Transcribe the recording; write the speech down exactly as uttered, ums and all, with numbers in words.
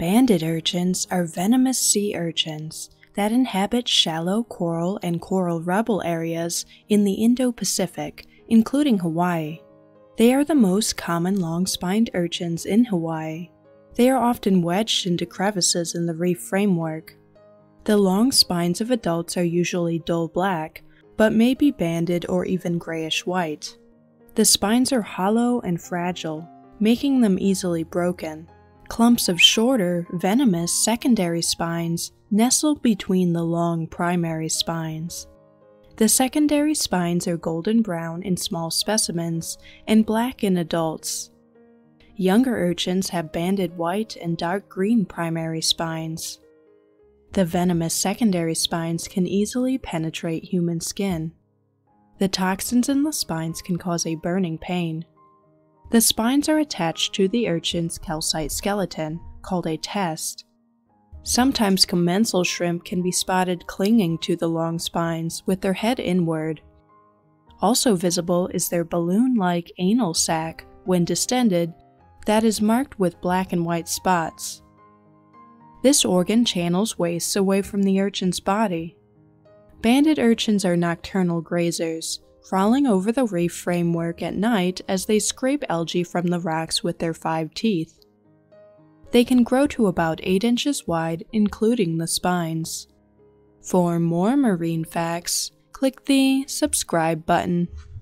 Banded urchins are venomous sea urchins that inhabit shallow coral and coral rubble areas in the Indo-Pacific, including Hawaii. They are the most common long-spined urchins in Hawaii. They are often wedged into crevices in the reef framework. The long spines of adults are usually dull black, but may be banded or even grayish-white. The spines are hollow and fragile, making them easily broken. Clumps of shorter, venomous secondary spines nestle between the long primary spines. The secondary spines are golden brown in small specimens and black in adults. Younger urchins have banded white and dark green primary spines. The venomous secondary spines can easily penetrate human skin. The toxins in the spines can cause a burning pain. The spines are attached to the urchin's calcite skeleton, called a test. Sometimes commensal shrimp can be spotted clinging to the long spines with their head inward. Also visible is their balloon-like anal sac when distended that is marked with black and white spots. This organ channels waste away from the urchin's body. Banded urchins are nocturnal grazers, crawling over the reef framework at night as they scrape algae from the rocks with their five teeth. They can grow to about eight inches wide, including the spines. For more marine facts, click the subscribe button.